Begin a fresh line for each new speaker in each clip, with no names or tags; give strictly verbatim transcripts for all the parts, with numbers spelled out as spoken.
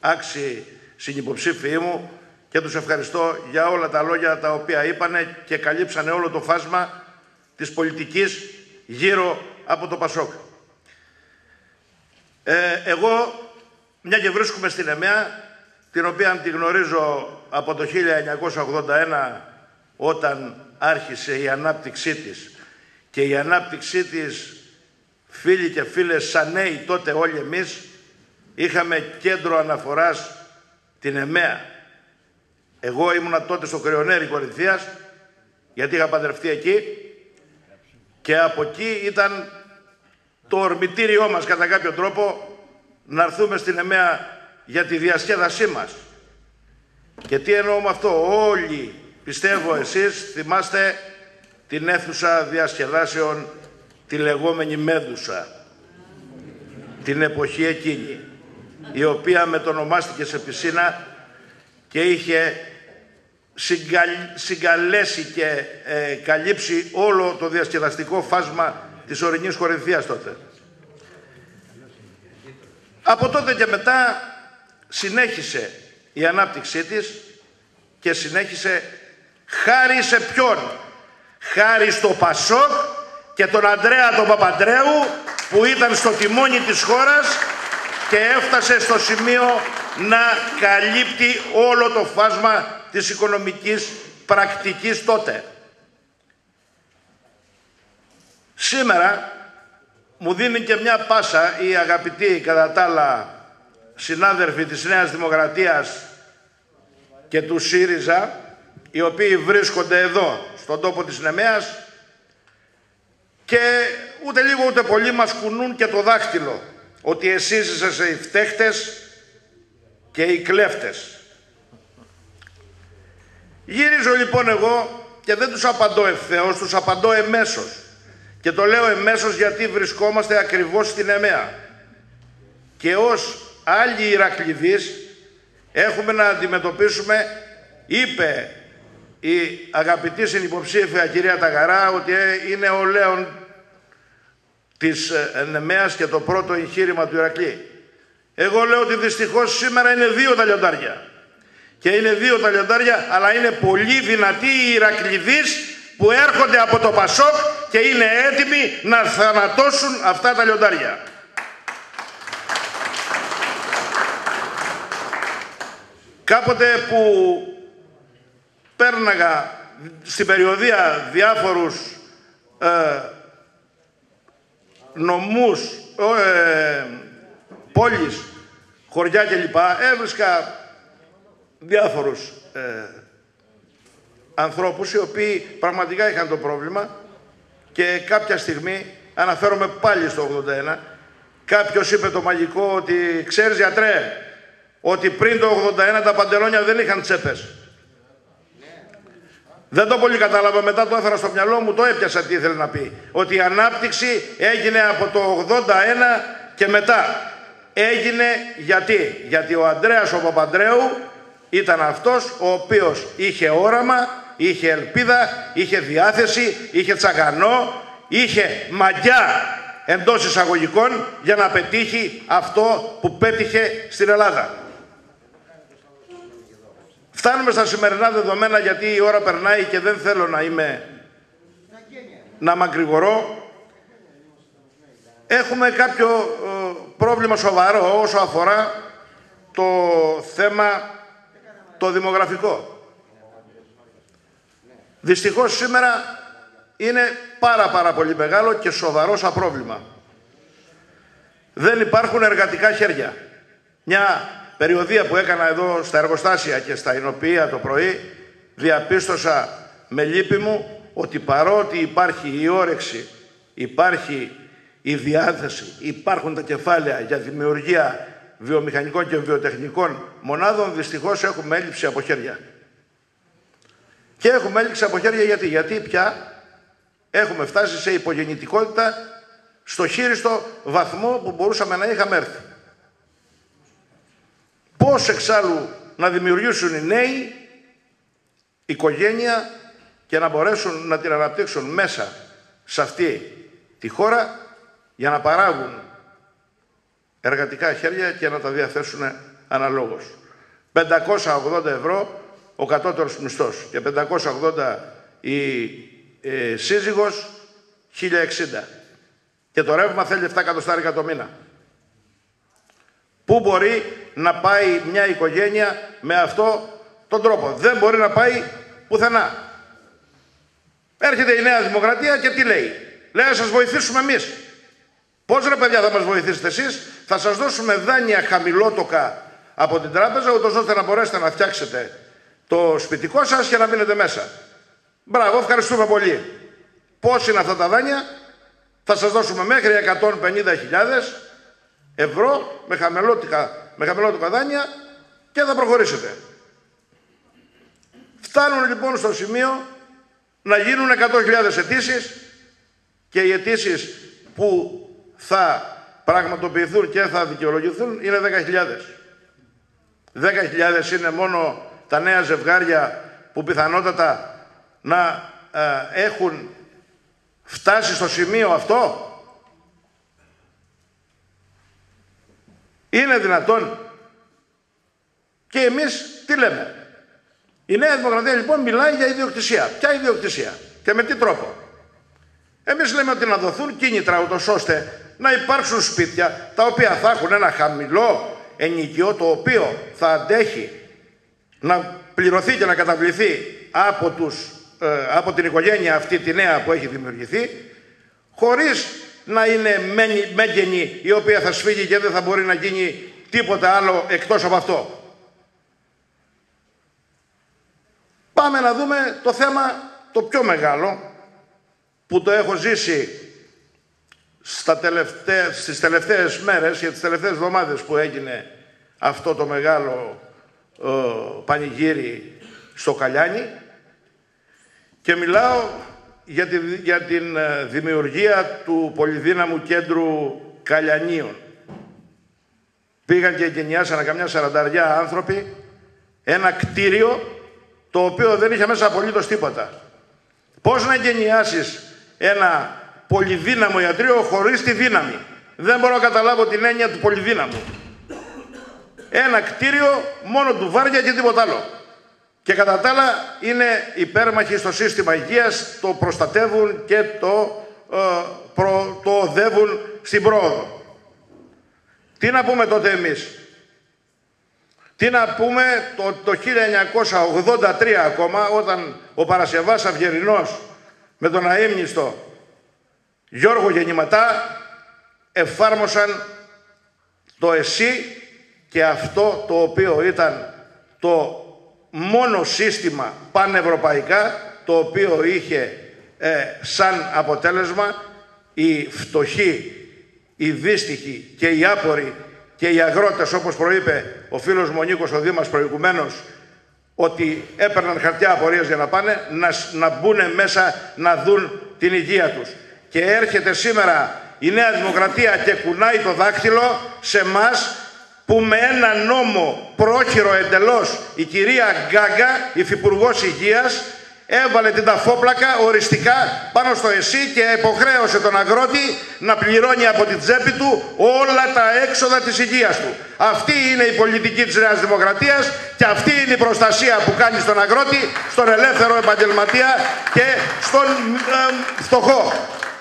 άξιοι συνυποψήφιοι μου και τους ευχαριστώ για όλα τα λόγια τα οποία είπανε και καλύψανε όλο το φάσμα της πολιτικής γύρω από το Πασόκ. Ε, εγώ, μια και βρίσκομαι στην ΕΜΕΑ, την οποία τη γνωρίζω από το χίλια εννιακόσια ογδόντα ένα, όταν άρχισε η ανάπτυξή της, και η ανάπτυξή της, φίλοι και φίλες, σαν νέοι τότε όλοι εμείς, είχαμε κέντρο αναφοράς την ΕΜΕΑ. Εγώ ήμουνα τότε στο Κρυονέρι Κορινθίας, γιατί είχα παντρευτεί εκεί, και από εκεί ήταν το ορμητήριό μας κατά κάποιο τρόπο να έρθουμε στην ΕΜΕΑ για τη διασκέδασή μας. Και τι εννοώ με αυτό? Όλοι, πιστεύω εσείς, θυμάστε την αίθουσα διασκεδάσεων, τη λεγόμενη Μέδουσα, την εποχή εκείνη, η οποία μετονομάστηκε σε πισίνα και είχε συγκαλ... συγκαλέσει και ε, καλύψει όλο το διασκεδαστικό φάσμα της ορεινής Κορινθίας τότε. Από τότε και μετά συνέχισε η ανάπτυξή της και συνέχισε χάρη σε ποιον? Χάρη στο Πασόκ και τον Ανδρέα τον Παπαντρέου, που ήταν στο τιμόνι της χώρας και έφτασε στο σημείο να καλύπτει όλο το φάσμα της οικονομικής πρακτικής τότε. Σήμερα μου δίνει και μια πάσα η αγαπητή, κατά τα άλλα, συνάδελφοι της Νέας Δημοκρατίας και του ΣΥΡΙΖΑ, οι οποίοι βρίσκονται εδώ, στον τόπο της ΝΕΜΕΑς, και ούτε λίγο ούτε πολύ μας κουνούν και το δάχτυλο ότι εσείς είσαστε οι φταίχτες και οι κλέφτες. Γυρίζω λοιπόν εγώ και δεν τους απαντώ ευθέως, τους απαντώ εμέσως. Και το λέω εμέσως γιατί βρισκόμαστε ακριβώς στην ΕΜΕΑ. Και ως άλλοι Ηρακλειδείς έχουμε να αντιμετωπίσουμε, είπε η αγαπητή συνυποψήφια κυρία Ταγαρά, ότι είναι ο Λέων της ΕΜΕΑς και το πρώτο εγχείρημα του Ηρακλή. Εγώ λέω ότι δυστυχώς σήμερα είναι δύο τα λιοντάρια. Και είναι δύο τα λιοντάρια, αλλά είναι πολύ δυνατοί οι Ηρακλειδείς που έρχονται από το Πασόκ και είναι έτοιμοι να θανατώσουν αυτά τα λιοντάρια. Κάποτε που πέρναγα στην περιοδία διάφορους ε, νομούς, ε, πόλεις, χωριά κλπ, έβρισκα διάφορους ε, ανθρώπους οι οποίοι πραγματικά είχαν το πρόβλημα και κάποια στιγμή, αναφέρομαι πάλι στο ογδόντα ένα, κάποιος είπε το μαγικό ότι ξέρεις γιατρέ, ότι πριν το ογδόντα ένα τα παντελόνια δεν είχαν τσέπες. Δεν το πολύ κατάλαβα, μετά το έφερα στο μυαλό μου, το έπιασα τι ήθελε να πει. Ότι η ανάπτυξη έγινε από το ογδόντα ένα και μετά. Έγινε γιατί, γιατί ο Ανδρέας ο Παπαντρέου ήταν αυτός ο οποίος είχε όραμα, είχε ελπίδα, είχε διάθεση, είχε τσαγανό, είχε μαγιά εντός εισαγωγικών για να πετύχει αυτό που πέτυχε στην Ελλάδα. Φτάνουμε στα σημερινά δεδομένα, γιατί η ώρα περνάει και δεν θέλω να είμαι, να μακρηγορώ. Έχουμε κάποιο ε, πρόβλημα σοβαρό όσο αφορά το θέμα το δημογραφικό. Δυστυχώς σήμερα είναι πάρα πάρα πολύ μεγάλο και σοβαρό σαν πρόβλημα. Δεν υπάρχουν εργατικά χέρια. Μια περιοδία που έκανα εδώ στα εργοστάσια και στα εινοποιεία το πρωί, διαπίστωσα με λύπη μου ότι παρότι υπάρχει η όρεξη, υπάρχει η διάθεση, υπάρχουν τα κεφάλαια για δημιουργία βιομηχανικών και βιοτεχνικών μονάδων, δυστυχώς έχουμε έλλειψη από χέρια. Και έχουμε έλλειψη από χέρια γιατί, γιατί πια έχουμε φτάσει σε υπογεννητικότητα στο χείριστο βαθμό που μπορούσαμε να είχαμε έρθει. Πώς εξάλλου να δημιουργήσουν οι νέοι οικογένεια και να μπορέσουν να την αναπτύξουν μέσα σε αυτή τη χώρα για να παράγουν εργατικά χέρια και να τα διαθέσουν αναλόγως. πεντακόσια ογδόντα ευρώ ο κατώτερος μισθός και πεντακόσια ογδόντα η ε, σύζυγος, χίλια εξήντα. Και το ρεύμα θέλει επτά εκατοστάρικα το μήνα. Πού μπορεί να πάει μια οικογένεια με αυτό τον τρόπο? Δεν μπορεί να πάει πουθενά. Έρχεται η Νέα Δημοκρατία και τι λέει? Λέει να σας βοηθήσουμε εμείς. Πώς ρε παιδιά θα μας βοηθήσετε εσείς? Θα σας δώσουμε δάνεια χαμηλότοκα από την τράπεζα, ούτως ώστε να μπορέσετε να φτιάξετε το σπιτικό σας και να μείνετε μέσα. Μπράβο, ευχαριστούμε πολύ. Πώς είναι αυτά τα δάνεια? Θα σας δώσουμε μέχρι εκατόν πενήντα χιλιάδες ευρώ με χαμηλότοκα, με χαμηλότοκα δάνεια και θα προχωρήσετε. Φτάνουν λοιπόν στο σημείο να γίνουν εκατό χιλιάδες αιτήσεις και οι αιτήσεις που θα πραγματοποιηθούν και θα δικαιολογηθούν είναι δέκα χιλιάδες. δέκα χιλιάδες είναι μόνο τα νέα ζευγάρια που πιθανότατα να ε, έχουν φτάσει στο σημείο αυτό. Είναι δυνατόν? Και εμείς τι λέμε? Η Νέα Δημοκρατία λοιπόν μιλάει για ιδιοκτησία. Ποια ιδιοκτησία και με τι τρόπο? Εμείς λέμε ότι να δοθούν κίνητρα ούτως ώστε να υπάρξουν σπίτια τα οποία θα έχουν ένα χαμηλό ενοικιό, το οποίο θα αντέχει να πληρωθεί και να καταβληθεί από, τους, ε, από την οικογένεια αυτή τη νέα που έχει δημιουργηθεί, χωρίς να είναι μέγενη η οποία θα σφίγγει και δεν θα μπορεί να γίνει τίποτα άλλο εκτός από αυτό. Πάμε να δούμε το θέμα το πιο μεγάλο που το έχω ζήσει στα τελευταί, στις τελευταίες μέρες και τις τελευταίες εβδομάδες που έγινε αυτό το μεγάλο ε, πανηγύρι στο Καλιάνι, και μιλάω για, τη, για την ε, δημιουργία του πολυδύναμου κέντρου Καλιανίων. Πήγαν και εγκαινιάσανε καμιά σαρανταριά άνθρωποι ένα κτίριο το οποίο δεν είχε μέσα απολύτως τίποτα. Πώς να εγκαινιάσεις ένα πολυδύναμο ιατρείο χωρίς τη δύναμη? Δεν μπορώ να καταλάβω την έννοια του πολυδύναμου. Ένα κτίριο μόνο του βάρια και τίποτα άλλο. Και κατά τα άλλα είναι υπέρμαχοι στο σύστημα υγείας, το προστατεύουν και το, ε, προ, το οδεύουν στην πρόοδο. Τι να πούμε τότε εμείς? Τι να πούμε το, το χίλια εννιακόσια ογδόντα τρία ακόμα, όταν ο Παρασκευάς Αυγερινός με τον αείμνηστο Γιώργο Γεννηματά εφάρμοσαν το ΕΣΥ, και αυτό το οποίο ήταν το μόνο σύστημα πανευρωπαϊκά το οποίο είχε ε, σαν αποτέλεσμα οι φτωχοί, οι δύστιχοι και οι άποροι και οι αγρότες, όπως προείπε ο φίλος μου ο Νίκος ο Δήμας προηγουμένως, ότι έπαιρναν χαρτιά απορίας για να πάνε, να, να μπουν μέσα να δουν την υγεία τους. Και έρχεται σήμερα η Νέα Δημοκρατία και κουνάει το δάχτυλο σε μας, που με ένα νόμο πρόχειρο εντελώς η κυρία Γκάγκα, υφυπουργός Υγείας, έβαλε την ταφόπλακα οριστικά πάνω στο ΕΣΥ και υποχρέωσε τον αγρότη να πληρώνει από την τσέπη του όλα τα έξοδα της υγείας του. Αυτή είναι η πολιτική της Νέας Δημοκρατίας και αυτή είναι η προστασία που κάνει στον αγρότη, στον ελεύθερο επαγγελματία και στον ε, φτωχό.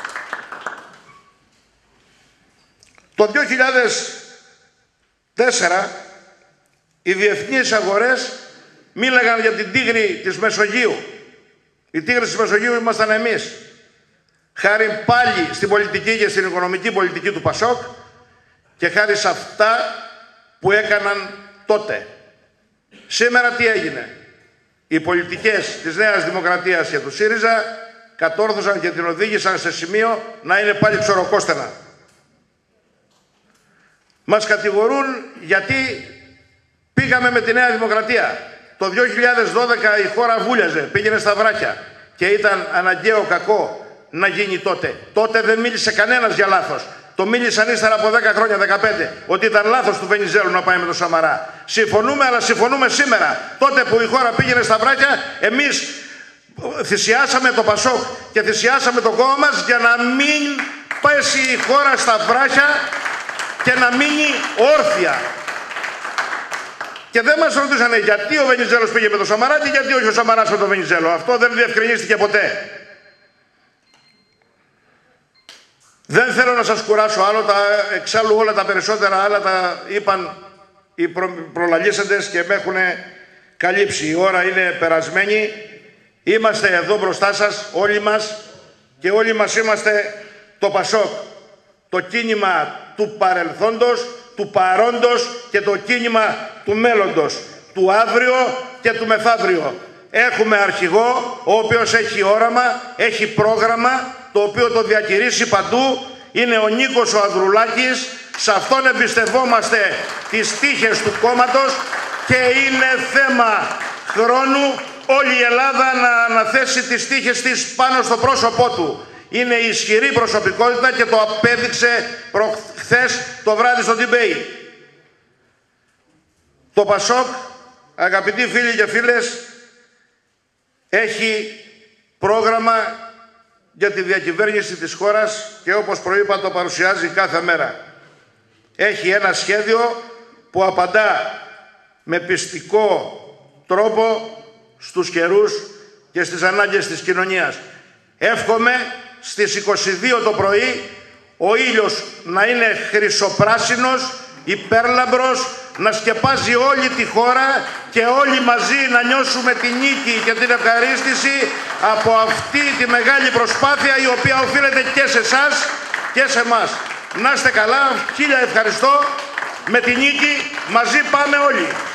Το δύο χιλιάδες τέσσερα οι διεθνείς αγορές μίλαγαν για την τίγρη της Μεσογείου. Η τίγρη της Μεσογείου ήμασταν εμείς. Χάρη πάλι στην πολιτική και στην οικονομική πολιτική του Πασόκ και χάρη σε αυτά που έκαναν τότε. Σήμερα τι έγινε? Οι πολιτικές της Νέας Δημοκρατίας και του ΣΥΡΙΖΑ κατόρθωσαν και την οδήγησαν σε σημείο να είναι πάλι ψωροκόστενα. Μας κατηγορούν γιατί πήγαμε με τη Νέα Δημοκρατία. Το δύο χιλιάδες δώδεκα η χώρα βούλιαζε, πήγαινε στα βράχια και ήταν αναγκαίο κακό να γίνει τότε. Τότε δεν μίλησε κανένας για λάθος. Το μίλησαν ύστερα από δέκα χρόνια, δεκαπέντε, ότι ήταν λάθος του Βενιζέλου να πάει με τον Σαμαρά. Συμφωνούμε, αλλά συμφωνούμε σήμερα. Τότε που η χώρα πήγαινε στα βράχια, εμείς θυσιάσαμε το Πασόκ και θυσιάσαμε το κόμμα μας για να μην πέσει η χώρα στα βράχια και να μείνει όρθια. Και δεν μας ρωτήσανε γιατί ο Βενιζέλος πήγε με τον Σαμαρά και γιατί όχι ο Σαμαράς με τον Βενιζέλο. Αυτό δεν διευκρινίστηκε ποτέ. Δεν θέλω να σας κουράσω άλλο, τα, εξάλλου όλα τα περισσότερα άλλα τα είπαν οι προ, προλαλήσαντες και με έχουν καλύψει. Η ώρα είναι περασμένη. Είμαστε εδώ μπροστά σας όλοι μας και όλοι μας είμαστε το Πασόκ. Το κίνημα του παρελθόντος, του παρόντος και το κίνημα του μέλλοντος. Του αύριο και του μεθαύριο. Έχουμε αρχηγό, ο οποίος έχει όραμα, έχει πρόγραμμα, το οποίο το διατηρήσει παντού. Είναι ο Νίκος ο Ανδρουλάκης. Σε αυτόν εμπιστευόμαστε τις τύχες του κόμματος και είναι θέμα χρόνου όλη η Ελλάδα να αναθέσει τις τύχες της πάνω στο πρόσωπό του. Είναι ισχυρή προσωπικότητα και το απέδειξε προχθές το βράδυ στο debate. Το Πασόκ, αγαπητοί φίλοι και φίλες, έχει πρόγραμμα για τη διακυβέρνηση της χώρας και όπως προείπα το παρουσιάζει κάθε μέρα. Έχει ένα σχέδιο που απαντά με πιστικό τρόπο στους καιρούς και στις ανάγκες της κοινωνίας. Εύχομαι στις είκοσι δύο το πρωί ο ήλιος να είναι χρυσοπράσινος, υπέρλαμπρος, να σκεπάζει όλη τη χώρα και όλοι μαζί να νιώσουμε τη νίκη και την ευχαρίστηση από αυτή τη μεγάλη προσπάθεια η οποία οφείλεται και σε εσάς και σε εμάς. Να είστε καλά, χίλια ευχαριστώ, με τη νίκη μαζί πάμε όλοι.